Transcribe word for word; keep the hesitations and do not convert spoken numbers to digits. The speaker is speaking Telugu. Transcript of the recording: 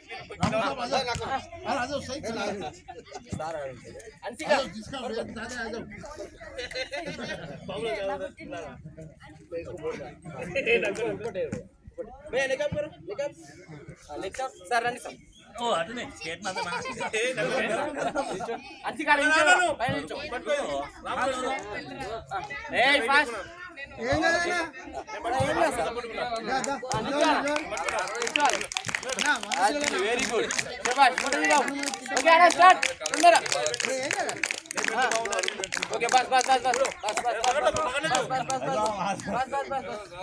సార్ రండి సార్. ఓ అటునే స్టేట్ మాత్రం అంచి కాడ నిల్చో, పైన నిల్చో. ఏయ్ ఫాస్ట్. ఏం కాదన్నా? ఏం లేదు సార్. Very good. శభాష్. ఓకే అన్న స్టార్ట్. తొందరగా. ఓకే బస్ బస్ బస్ బస్ బస్ బస్ బస్ బస్ బస్ బస్ బస్ బస్ బస్